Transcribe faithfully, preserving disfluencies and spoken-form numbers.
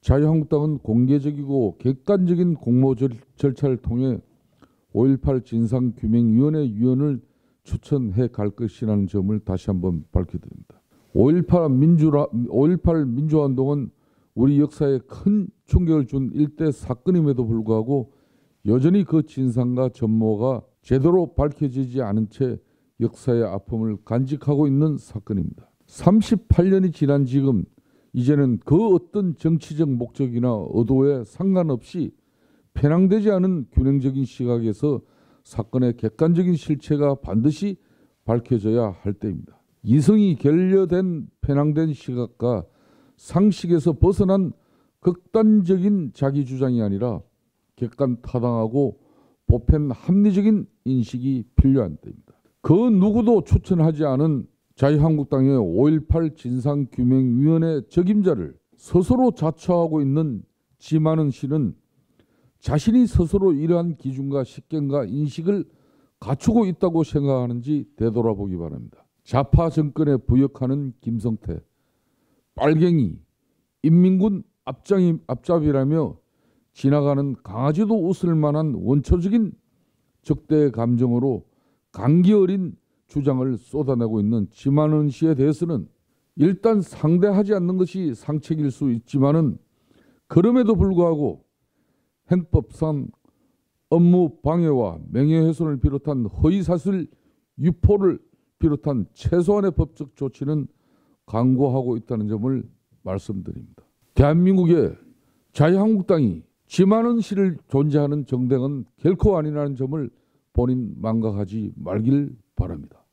자유한국당은 공개적이고 객관적인 공모 절, 절차를 통해 오일팔 진상규명위원회 위원을 추천해 갈 것이라는 점을 다시 한번 밝혀드립니다. 오일팔 민주화, 오일팔 민주화운동은 우리 역사에 큰 충격을 준 일대 사건임에도 불구하고 여전히 그 진상과 전모가 제대로 밝혀지지 않은 채 역사의 아픔을 간직하고 있는 사건입니다. 삼십팔 년이 지난 지금 이제는 그 어떤 정치적 목적이나 의도에 상관없이 편향되지 않은 균형적인 시각에서 사건의 객관적인 실체가 반드시 밝혀져야 할 때입니다. 이성이 결여된 편향된 시각과 상식에서 벗어난 극단적인 자기 주장이 아니라 객관 타당하고 보편 합리적인 인식이 필요한 때입니다. 그 누구도 추천하지 않은 자유한국당의 오일팔 진상규명위원회 적임자를 스스로 자처하고 있는 지만은 씨는 자신이 스스로 이러한 기준과 식견과 인식을 갖추고 있다고 생각하는지 되돌아보기 바랍니다. 좌파 정권에 부역하는 김성태, 빨갱이, 인민군 앞장이, 앞잡이라며 지나가는 강아지도 웃을 만한 원초적인 적대의 감정으로 감기 어린 주장을 쏟아내고 있는 지만은 씨에 대해서는 일단 상대하지 않는 것이 상책일 수 있지만은 그럼에도 불구하고 행법상 업무 방해와 명예훼손을 비롯한 허위사실 유포를 비롯한 최소한의 법적 조치는 강구하고 있다는 점을 말씀드립니다. 대한민국의 자유한국당이 지만은 씨를 존재하는 정당은 결코 아니라는 점을 본인 망각하지 말길 바랍니다.